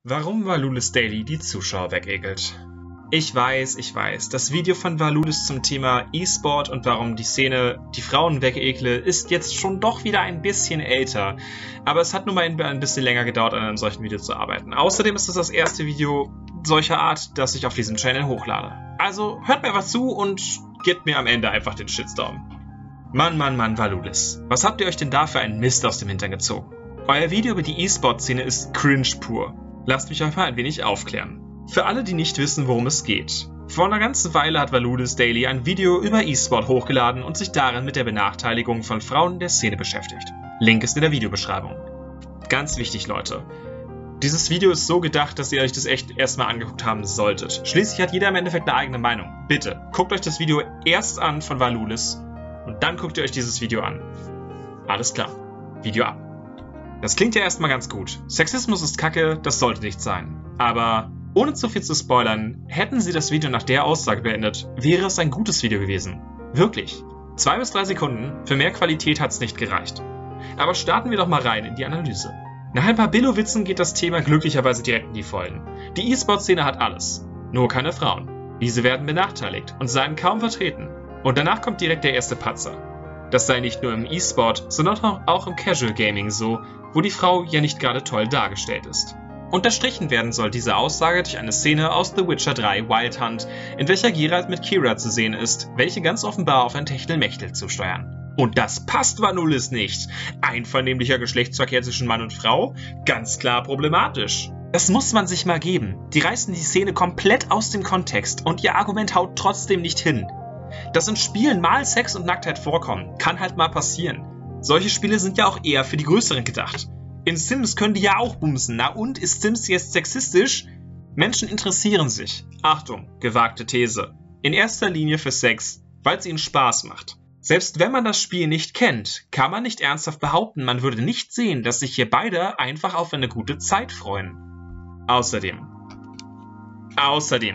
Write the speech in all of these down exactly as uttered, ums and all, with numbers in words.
Warum Valulis Daily die Zuschauer wegekelt. Ich weiß, ich weiß, das Video von Valulis zum Thema E-Sport und warum die Szene die Frauen wegekle ist jetzt schon doch wieder ein bisschen älter. Aber es hat nun mal ein bisschen länger gedauert, an einem solchen Video zu arbeiten. Außerdem ist es das erste Video solcher Art, das ich auf diesem Channel hochlade. Also hört mir einfach zu und gebt mir am Ende einfach den Shitstorm. Mann, Mann, Mann, Valulis. Was habt ihr euch denn da für einen Mist aus dem Hintern gezogen? Euer Video über die E-Sport-Szene ist cringe pur. Lasst mich einfach ein wenig aufklären. Für alle, die nicht wissen, worum es geht. Vor einer ganzen Weile hat Valulis Daily ein Video über E-Sport hochgeladen und sich darin mit der Benachteiligung von Frauen in der Szene beschäftigt. Link ist in der Videobeschreibung. Ganz wichtig, Leute. Dieses Video ist so gedacht, dass ihr euch das echt erstmal angeguckt haben solltet. Schließlich hat jeder im Endeffekt eine eigene Meinung. Bitte, guckt euch das Video erst an von Valulis und dann guckt ihr euch dieses Video an. Alles klar. Video ab. Das klingt ja erstmal ganz gut. Sexismus ist Kacke, das sollte nicht sein. Aber ohne zu viel zu spoilern, hätten sie das Video nach der Aussage beendet, wäre es ein gutes Video gewesen. Wirklich. Zwei bis drei Sekunden, für mehr Qualität hat es nicht gereicht. Aber starten wir doch mal rein in die Analyse. Nach ein paar Billo-Witzen geht das Thema glücklicherweise direkt in die Vollen. Die E-Sport-Szene hat alles, nur keine Frauen. Diese werden benachteiligt und seien kaum vertreten. Und danach kommt direkt der erste Patzer. Das sei nicht nur im E-Sport, sondern auch im Casual Gaming so, wo die Frau ja nicht gerade toll dargestellt ist. Unterstrichen werden soll diese Aussage durch eine Szene aus The Witcher drei Wild Hunt, in welcher Geralt mit Kira zu sehen ist, welche ganz offenbar auf ein Techtelmechtel zusteuern. Und das passt Valulis nicht. Einvernehmlicher Geschlechtsverkehr zwischen Mann und Frau? Ganz klar problematisch. Das muss man sich mal geben. Die reißen die Szene komplett aus dem Kontext und ihr Argument haut trotzdem nicht hin. Dass in Spielen mal Sex und Nacktheit vorkommen, kann halt mal passieren. Solche Spiele sind ja auch eher für die Größeren gedacht. In Sims können die ja auch bumsen. Na und, ist Sims jetzt sexistisch? Menschen interessieren sich, Achtung, gewagte These, in erster Linie für Sex, weil es ihnen Spaß macht. Selbst wenn man das Spiel nicht kennt, kann man nicht ernsthaft behaupten, man würde nicht sehen, dass sich hier beide einfach auf eine gute Zeit freuen. Außerdem. Außerdem.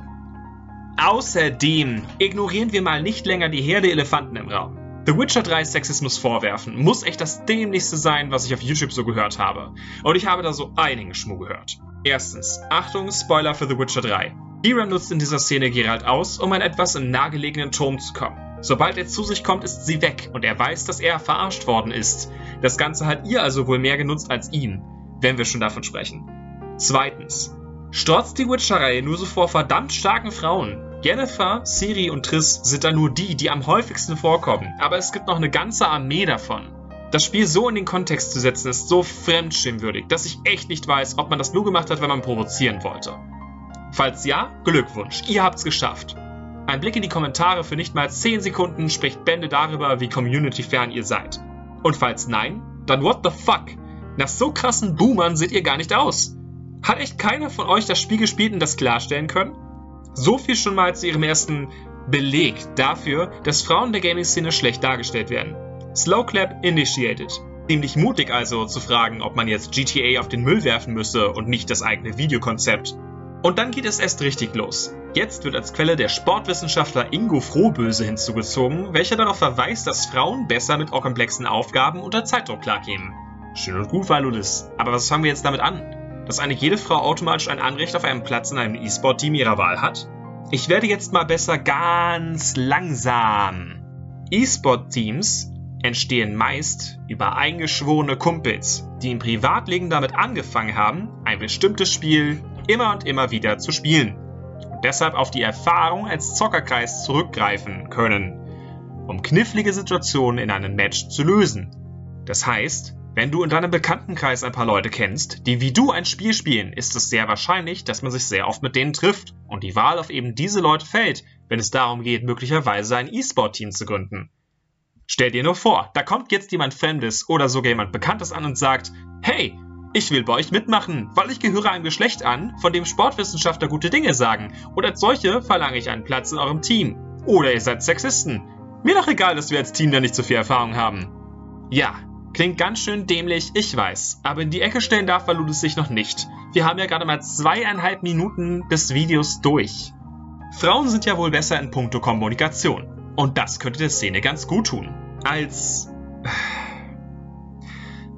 Außerdem ignorieren wir mal nicht länger die Herde Elefanten im Raum. The Witcher drei Sexismus vorwerfen muss echt das dämlichste sein, was ich auf YouTube so gehört habe. Und ich habe da so einigen Schmuh gehört. Erstens, Achtung, Spoiler für The Witcher drei. Kira nutzt in dieser Szene Geralt aus, um an etwas im nahegelegenen Turm zu kommen. Sobald er zu sich kommt, ist sie weg und er weiß, dass er verarscht worden ist. Das Ganze hat ihr also wohl mehr genutzt als ihm, wenn wir schon davon sprechen. Zweitens, strotzt die Witcher-Reihe nur so vor verdammt starken Frauen. Yennefer, Ciri und Triss sind da nur die, die am häufigsten vorkommen, aber es gibt noch eine ganze Armee davon. Das Spiel so in den Kontext zu setzen ist so fremdschämwürdig, dass ich echt nicht weiß, ob man das nur gemacht hat, wenn man provozieren wollte. Falls ja, Glückwunsch, ihr habt's geschafft. Ein Blick in die Kommentare für nicht mal zehn Sekunden spricht Bände darüber, wie community-fern ihr seid. Und falls nein, dann what the fuck? Nach so krassen Boomern seht ihr gar nicht aus. Hat echt keiner von euch das Spiel gespielt und das klarstellen können? So viel schon mal zu ihrem ersten Beleg dafür, dass Frauen der Gaming-Szene schlecht dargestellt werden. Slowclap initiated. Ziemlich mutig also zu fragen, ob man jetzt G T A auf den Müll werfen müsse und nicht das eigene Videokonzept. Und dann geht es erst richtig los. Jetzt wird als Quelle der Sportwissenschaftler Ingo Frohböse hinzugezogen, welcher darauf verweist, dass Frauen besser mit komplexen Aufgaben unter Zeitdruck klarkämen. Schön und gut, Valulis. Aber was fangen wir jetzt damit an? Dass eine jede Frau automatisch ein Anrecht auf einen Platz in einem E-Sport-Team ihrer Wahl hat? Ich werde jetzt mal besser ganz langsam. E-Sport-Teams entstehen meist über eingeschworene Kumpels, die im Privatleben damit angefangen haben, ein bestimmtes Spiel immer und immer wieder zu spielen und deshalb auf die Erfahrung als Zockerkreis zurückgreifen können, um knifflige Situationen in einem Match zu lösen. Das heißt, wenn du in deinem Bekanntenkreis ein paar Leute kennst, die wie du ein Spiel spielen, ist es sehr wahrscheinlich, dass man sich sehr oft mit denen trifft und die Wahl auf eben diese Leute fällt, wenn es darum geht, möglicherweise ein E-Sport-Team zu gründen. Stell dir nur vor, da kommt jetzt jemand Fremdes oder sogar jemand Bekanntes an und sagt, hey, ich will bei euch mitmachen, weil ich gehöre einem Geschlecht an, von dem Sportwissenschaftler gute Dinge sagen und als solche verlange ich einen Platz in eurem Team. Oder ihr seid Sexisten. Mir doch egal, dass wir als Team da nicht so viel Erfahrung haben. Ja. Klingt ganz schön dämlich, ich weiß, aber in die Ecke stellen darf Valulis sich noch nicht. Wir haben ja gerade mal zweieinhalb Minuten des Videos durch. Frauen sind ja wohl besser in puncto Kommunikation. Und das könnte der Szene ganz gut tun. Als...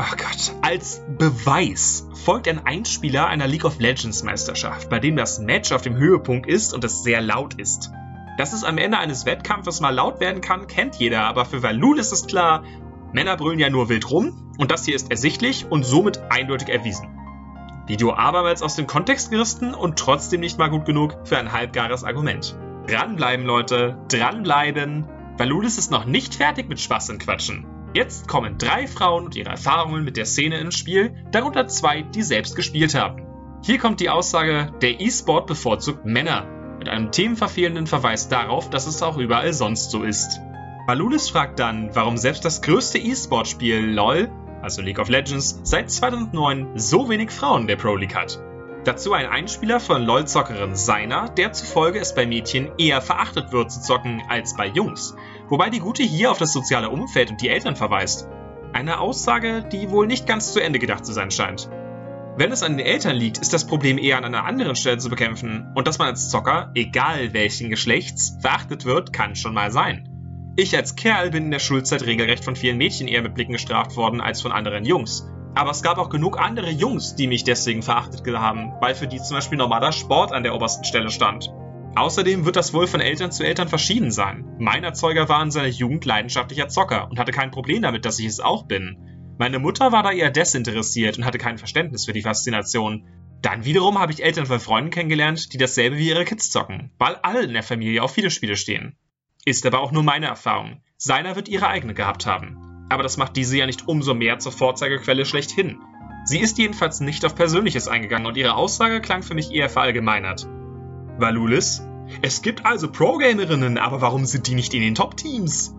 Oh Gott. Als Beweis folgt ein Einspieler einer League of Legends Meisterschaft, bei dem das Match auf dem Höhepunkt ist und es sehr laut ist. Dass es am Ende eines Wettkampfes mal laut werden kann, kennt jeder, aber für Valul ist es klar, Männer brüllen ja nur wild rum und das hier ist ersichtlich und somit eindeutig erwiesen. Video abermals aus dem Kontext gerissen und trotzdem nicht mal gut genug für ein halbgares Argument. Dranbleiben, Leute, dranbleiben. Valulis ist noch nicht fertig mit Spaß und Quatschen. Jetzt kommen drei Frauen und ihre Erfahrungen mit der Szene ins Spiel, darunter zwei, die selbst gespielt haben. Hier kommt die Aussage, der E-Sport bevorzugt Männer, mit einem themenverfehlenden Verweis darauf, dass es auch überall sonst so ist. Valulis fragt dann, warum selbst das größte E-Sport-Spiel LoL, also League of Legends, seit zweitausendneun so wenig Frauen der Pro League hat. Dazu ein Einspieler von LoL-Zockerin Seiner, der zufolge es bei Mädchen eher verachtet wird zu zocken als bei Jungs, wobei die Gute hier auf das soziale Umfeld und die Eltern verweist. Eine Aussage, die wohl nicht ganz zu Ende gedacht zu sein scheint. Wenn es an den Eltern liegt, ist das Problem eher an einer anderen Stelle zu bekämpfen und dass man als Zocker, egal welchen Geschlechts, verachtet wird, kann schon mal sein. Ich als Kerl bin in der Schulzeit regelrecht von vielen Mädchen eher mit Blicken gestraft worden als von anderen Jungs. Aber es gab auch genug andere Jungs, die mich deswegen verachtet haben, weil für die zum Beispiel normaler Sport an der obersten Stelle stand. Außerdem wird das wohl von Eltern zu Eltern verschieden sein. Mein Erzeuger war in seiner Jugend leidenschaftlicher Zocker und hatte kein Problem damit, dass ich es auch bin. Meine Mutter war da eher desinteressiert und hatte kein Verständnis für die Faszination. Dann wiederum habe ich Eltern von Freunden kennengelernt, die dasselbe wie ihre Kids zocken, weil alle in der Familie auf Videospiele stehen. Ist aber auch nur meine Erfahrung. Seiner wird ihre eigene gehabt haben. Aber das macht diese ja nicht umso mehr zur Vorzeigequelle schlechthin. Sie ist jedenfalls nicht auf Persönliches eingegangen und ihre Aussage klang für mich eher verallgemeinert. Valulis? Es gibt also Pro-Gamerinnen, aber warum sind die nicht in den Top-Teams?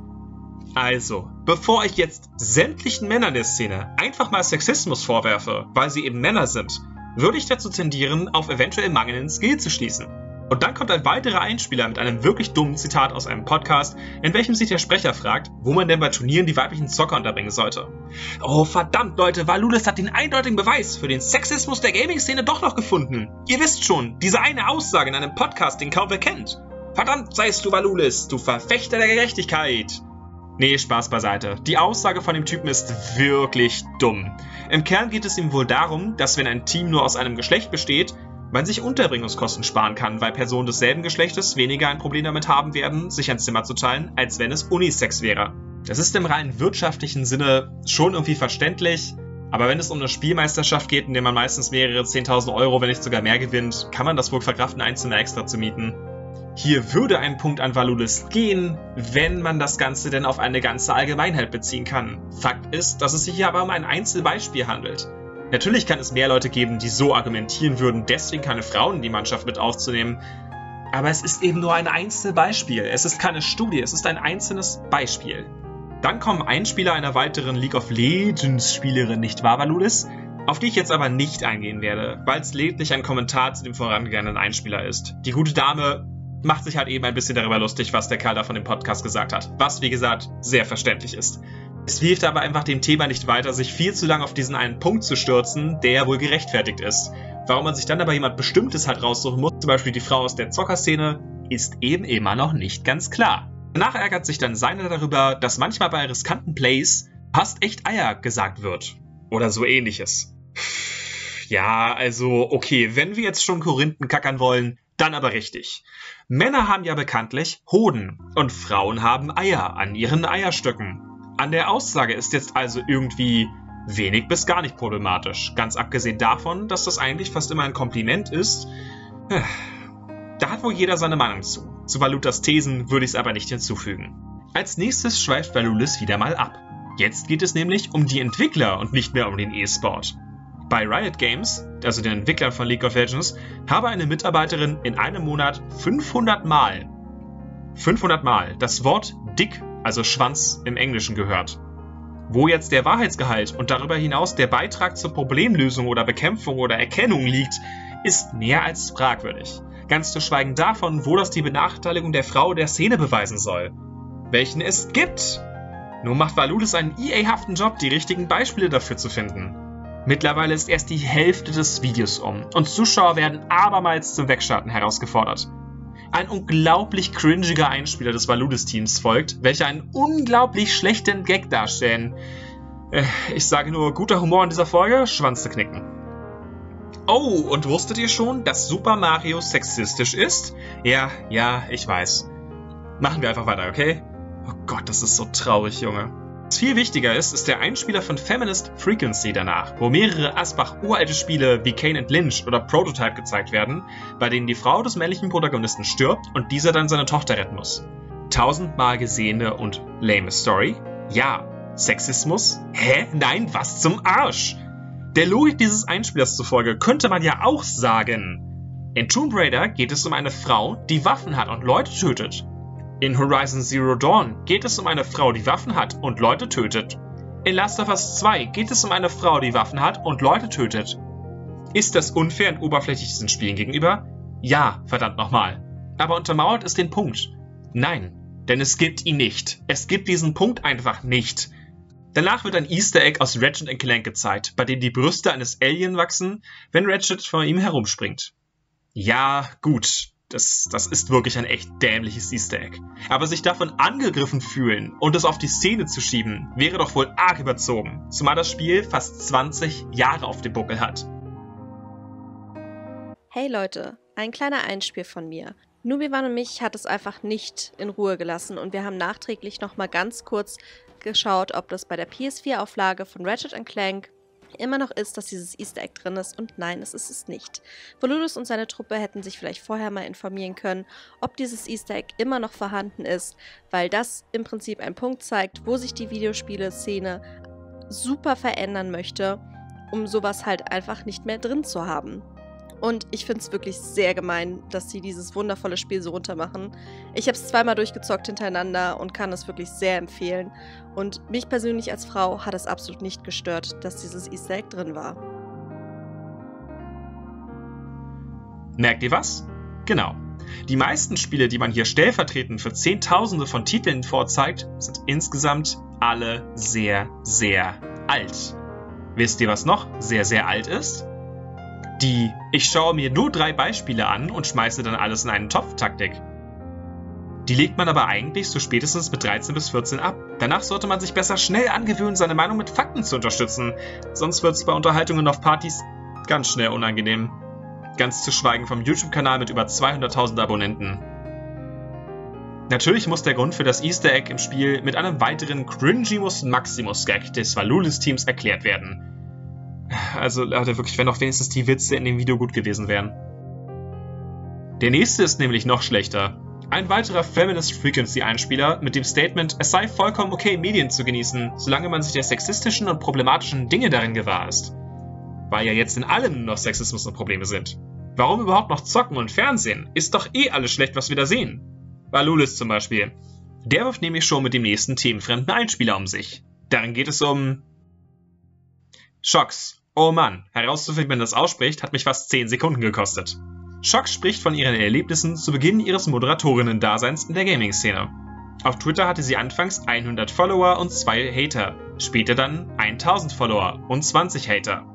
Also, bevor ich jetzt sämtlichen Männern der Szene einfach mal Sexismus vorwerfe, weil sie eben Männer sind, würde ich dazu tendieren, auf eventuell mangelnden Skill zu schließen. Und dann kommt ein weiterer Einspieler mit einem wirklich dummen Zitat aus einem Podcast, in welchem sich der Sprecher fragt, wo man denn bei Turnieren die weiblichen Zocker unterbringen sollte. Oh verdammt Leute, Valulis hat den eindeutigen Beweis für den Sexismus der Gaming-Szene doch noch gefunden. Ihr wisst schon, diese eine Aussage in einem Podcast, den kaum wer kennt. Verdammt seist du Valulis, du Verfechter der Gerechtigkeit. Nee, Spaß beiseite. Die Aussage von dem Typen ist wirklich dumm. Im Kern geht es ihm wohl darum, dass wenn ein Team nur aus einem Geschlecht besteht, man sich Unterbringungskosten sparen kann, weil Personen desselben Geschlechtes weniger ein Problem damit haben werden, sich ein Zimmer zu teilen, als wenn es Unisex wäre. Das ist im rein wirtschaftlichen Sinne schon irgendwie verständlich, aber wenn es um eine Spielmeisterschaft geht, in der man meistens mehrere zehntausend Euro, wenn nicht sogar mehr gewinnt, kann man das wohl verkraften, ein Zimmer extra zu mieten. Hier würde ein Punkt an Valulis gehen, wenn man das Ganze denn auf eine ganze Allgemeinheit beziehen kann. Fakt ist, dass es sich hier aber um ein Einzelbeispiel handelt. Natürlich kann es mehr Leute geben, die so argumentieren würden, deswegen keine Frauen in die Mannschaft mit aufzunehmen. Aber es ist eben nur ein Einzelbeispiel. Es ist keine Studie, es ist ein einzelnes Beispiel. Dann kommen Einspieler einer weiteren League of Legends Spielerin, nicht wahr, Valulis? Auf die ich jetzt aber nicht eingehen werde, weil es lediglich ein Kommentar zu dem vorangegangenen Einspieler ist. Die gute Dame macht sich halt eben ein bisschen darüber lustig, was der Kerl da von dem Podcast gesagt hat. Was, wie gesagt, sehr verständlich ist. Es hilft aber einfach dem Thema nicht weiter, sich viel zu lange auf diesen einen Punkt zu stürzen, der ja wohl gerechtfertigt ist. Warum man sich dann aber jemand Bestimmtes halt raussuchen muss, zum Beispiel die Frau aus der Zockerszene, ist eben immer noch nicht ganz klar. Danach ärgert sich dann Seiner darüber, dass manchmal bei riskanten Plays passt echt Eier gesagt wird. Oder so ähnliches. Ja, also okay, wenn wir jetzt schon Korinthen kackern wollen, dann aber richtig. Männer haben ja bekanntlich Hoden und Frauen haben Eier an ihren Eierstöcken. An der Aussage ist jetzt also irgendwie wenig bis gar nicht problematisch. Ganz abgesehen davon, dass das eigentlich fast immer ein Kompliment ist. Da hat wohl jeder seine Meinung zu. Zu Valutas Thesen würde ich es aber nicht hinzufügen. Als nächstes schweift Valulis wieder mal ab. Jetzt geht es nämlich um die Entwickler und nicht mehr um den E-Sport. Bei Riot Games, also den Entwicklern von League of Legends, habe eine Mitarbeiterin in einem Monat fünfhundert Mal, fünfhundert Mal das Wort Dick, also Schwanz im Englischen, gehört. Wo jetzt der Wahrheitsgehalt und darüber hinaus der Beitrag zur Problemlösung oder Bekämpfung oder Erkennung liegt, ist mehr als fragwürdig. Ganz zu schweigen davon, wo das die Benachteiligung der Frau der Szene beweisen soll. Welchen es gibt. Nur macht Valulis einen E A-haften Job, die richtigen Beispiele dafür zu finden. Mittlerweile ist erst die Hälfte des Videos um und Zuschauer werden abermals zum Wegstarten herausgefordert. Ein unglaublich cringiger Einspieler des Valulis-Teams folgt, welche einen unglaublich schlechten Gag darstellen. Äh, ich sage nur, guter Humor in dieser Folge, Schwanz zu knicken. Oh, und wusstet ihr schon, dass Super Mario sexistisch ist? Ja, ja, ich weiß. Machen wir einfach weiter, okay? Oh Gott, das ist so traurig, Junge. Was viel wichtiger ist, ist der Einspieler von Feminist Frequency danach, wo mehrere Asbach-uralte Spiele wie Kane and Lynch oder Prototype gezeigt werden, bei denen die Frau des männlichen Protagonisten stirbt und dieser dann seine Tochter retten muss. Tausendmal gesehene und lame Story? Ja. Sexismus? Hä? Nein, was zum Arsch? Der Logik dieses Einspielers zufolge könnte man ja auch sagen: In Tomb Raider geht es um eine Frau, die Waffen hat und Leute tötet. In Horizon Zero Dawn geht es um eine Frau, die Waffen hat und Leute tötet. In Last of Us zwei geht es um eine Frau, die Waffen hat und Leute tötet. Ist das unfair und oberflächlich diesen Spielen gegenüber? Ja, verdammt nochmal. Aber untermauert es den Punkt? Nein, denn es gibt ihn nicht. Es gibt diesen Punkt einfach nicht. Danach wird ein Easter Egg aus Ratchet and Clank gezeigt, bei dem die Brüste eines Alien wachsen, wenn Ratchet vor ihm herumspringt. Ja, gut. Das, das ist wirklich ein echt dämliches Easter Egg. Aber sich davon angegriffen fühlen und es auf die Szene zu schieben, wäre doch wohl arg überzogen, zumal das Spiel fast zwanzig Jahre auf dem Buckel hat. Hey Leute, ein kleiner Einspiel von mir. Nubiwan und mich hat es einfach nicht in Ruhe gelassen und wir haben nachträglich nochmal ganz kurz geschaut, ob das bei der P S vier Auflage von Ratchet and Clank immer noch ist, dass dieses Easter Egg drin ist, und nein, es ist es nicht. Volodus und seine Truppe hätten sich vielleicht vorher mal informieren können, ob dieses Easter Egg immer noch vorhanden ist, weil das im Prinzip einen Punkt zeigt, wo sich die Videospiele-Szene super verändern möchte, um sowas halt einfach nicht mehr drin zu haben. Und ich finde es wirklich sehr gemein, dass sie dieses wundervolle Spiel so runtermachen. Ich habe es zweimal durchgezockt hintereinander und kann es wirklich sehr empfehlen. Und mich persönlich als Frau hat es absolut nicht gestört, dass dieses Easter Egg drin war. Merkt ihr was? Genau. Die meisten Spiele, die man hier stellvertretend für Zehntausende von Titeln vorzeigt, sind insgesamt alle sehr, sehr alt. Wisst ihr, was noch sehr, sehr alt ist? Die Ich schaue mir nur drei Beispiele an und schmeiße dann alles in einen Topf-Taktik. Die legt man aber eigentlich so spätestens mit dreizehn bis vierzehn ab. Danach sollte man sich besser schnell angewöhnen, seine Meinung mit Fakten zu unterstützen. Sonst wird es bei Unterhaltungen auf Partys ganz schnell unangenehm. Ganz zu schweigen vom YouTube-Kanal mit über zweihunderttausend Abonnenten. Natürlich muss der Grund für das Easter Egg im Spiel mit einem weiteren Cringimus Maximus Gag des Valulis-Teams erklärt werden. Also, Leute, wirklich, wenn doch wenigstens die Witze in dem Video gut gewesen wären. Der nächste ist nämlich noch schlechter. Ein weiterer Feminist Frequency Einspieler mit dem Statement, es sei vollkommen okay, Medien zu genießen, solange man sich der sexistischen und problematischen Dinge darin gewahr ist. Weil ja jetzt in allem nur noch Sexismus und Probleme sind. Warum überhaupt noch zocken und Fernsehen? Ist doch eh alles schlecht, was wir da sehen. Valulis zum Beispiel. Der wirft nämlich schon mit dem nächsten themenfremden Einspieler um sich. Darin geht es um Shox. Oh Mann, herauszufinden, wenn das ausspricht, hat mich fast zehn Sekunden gekostet. Shox spricht von ihren Erlebnissen zu Beginn ihres Moderatorinnen-Daseins in der Gaming-Szene. Auf Twitter hatte sie anfangs hundert Follower und zwei Hater, später dann tausend Follower und zwanzig Hater.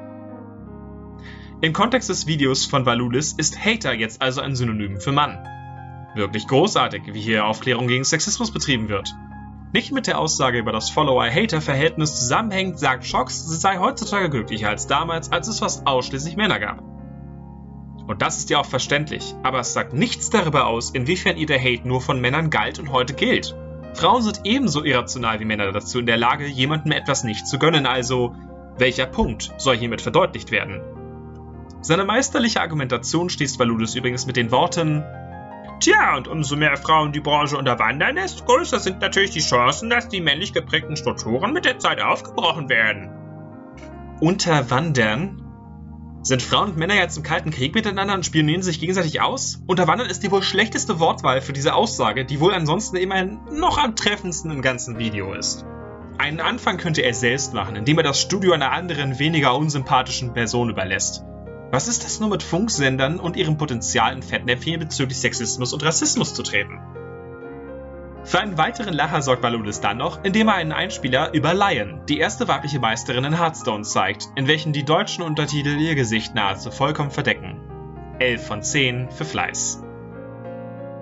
Im Kontext des Videos von Valulis ist Hater jetzt also ein Synonym für Mann. Wirklich großartig, wie hier Aufklärung gegen Sexismus betrieben wird. Nicht mit der Aussage über das Follower-Hater-Verhältnis zusammenhängt, sagt Shox, sie sei heutzutage glücklicher als damals, als es fast ausschließlich Männer gab. Und das ist ja auch verständlich, aber es sagt nichts darüber aus, inwiefern ihr der Hate nur von Männern galt und heute gilt. Frauen sind ebenso irrational wie Männer dazu in der Lage, jemandem etwas nicht zu gönnen, also welcher Punkt soll hiermit verdeutlicht werden? Seine meisterliche Argumentation schließt Valulis übrigens mit den Worten: Tja, und umso mehr Frauen die Branche unterwandern, desto größer sind natürlich die Chancen, dass die männlich geprägten Strukturen mit der Zeit aufgebrochen werden. Unterwandern? Sind Frauen und Männer jetzt im Kalten Krieg miteinander und spionieren sich gegenseitig aus? Unterwandern ist die wohl schlechteste Wortwahl für diese Aussage, die wohl ansonsten immerhin noch am treffendsten im ganzen Video ist. Einen Anfang könnte er selbst machen, indem er das Studio einer anderen, weniger unsympathischen Person überlässt. Was ist das nur mit Funksendern und ihrem Potenzial in Fettnäpfchen bezüglich Sexismus und Rassismus zu treten? Für einen weiteren Lacher sorgt Valulis dann noch, indem er einen Einspieler über Lion, die erste weibliche Meisterin in Hearthstone, zeigt, in welchen die deutschen Untertitel ihr Gesicht nahezu vollkommen verdecken. elf von zehn für Fleiß.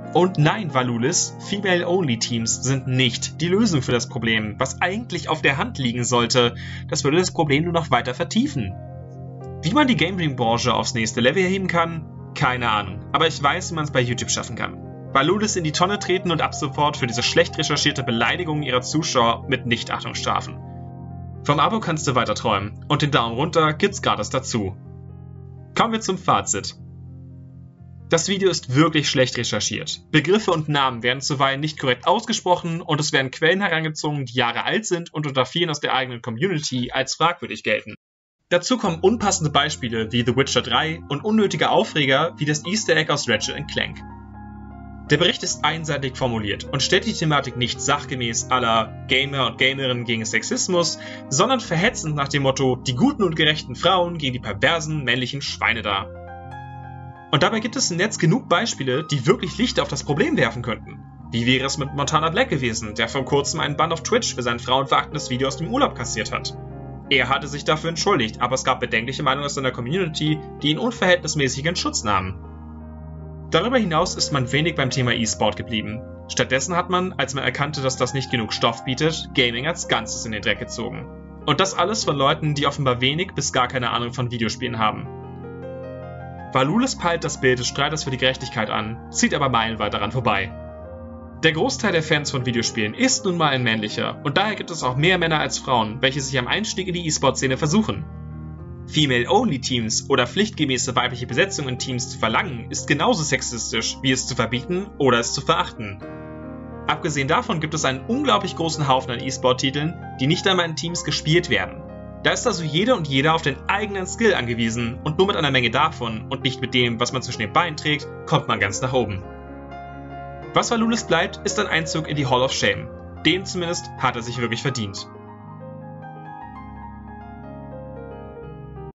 Und nein, Valulis, Female-Only-Teams sind nicht die Lösung für das Problem, was eigentlich auf der Hand liegen sollte. Das würde das Problem nur noch weiter vertiefen. Wie man die Gaming-Branche aufs nächste Level erheben kann? Keine Ahnung, aber ich weiß, wie man es bei YouTube schaffen kann. Valulis in die Tonne treten und ab sofort für diese schlecht recherchierte Beleidigung ihrer Zuschauer mit Nichtachtung strafen. Vom Abo kannst du weiter träumen und den Daumen runter gibt's gratis dazu. Kommen wir zum Fazit. Das Video ist wirklich schlecht recherchiert. Begriffe und Namen werden zuweilen nicht korrekt ausgesprochen und es werden Quellen herangezogen, die Jahre alt sind und unter vielen aus der eigenen Community als fragwürdig gelten. Dazu kommen unpassende Beispiele wie The Witcher drei und unnötige Aufreger wie das Easter Egg aus Ratchet and Clank. Der Bericht ist einseitig formuliert und stellt die Thematik nicht sachgemäß à la Gamer und Gamerinnen gegen Sexismus, sondern verhetzend nach dem Motto die guten und gerechten Frauen gegen die perversen männlichen Schweine dar. Und dabei gibt es im Netz genug Beispiele, die wirklich Licht auf das Problem werfen könnten. Wie wäre es mit Montana Black gewesen, der vor kurzem einen Bann auf Twitch für sein frauenverachtendes Video aus dem Urlaub kassiert hat? Er hatte sich dafür entschuldigt, aber es gab bedenkliche Meinungen aus seiner Community, die ihn unverhältnismäßig in Schutz nahmen. Darüber hinaus ist man wenig beim Thema E-Sport geblieben. Stattdessen hat man, als man erkannte, dass das nicht genug Stoff bietet, Gaming als Ganzes in den Dreck gezogen. Und das alles von Leuten, die offenbar wenig bis gar keine Ahnung von Videospielen haben. Valulis peilt das Bild des Streiters für die Gerechtigkeit an, zieht aber meilenweit daran vorbei. Der Großteil der Fans von Videospielen ist nun mal ein männlicher und daher gibt es auch mehr Männer als Frauen, welche sich am Einstieg in die E-Sport-Szene versuchen. Female-Only-Teams oder pflichtgemäße weibliche Besetzung in Teams zu verlangen, ist genauso sexistisch, wie es zu verbieten oder es zu verachten. Abgesehen davon gibt es einen unglaublich großen Haufen an E-Sport-Titeln, die nicht einmal in Teams gespielt werden. Da ist also jede und jeder auf den eigenen Skill angewiesen und nur mit einer Menge davon und nicht mit dem, was man zwischen den Beinen trägt, kommt man ganz nach oben. Was Valulis bleibt, ist ein Einzug in die Hall of Shame. Den zumindest hat er sich wirklich verdient.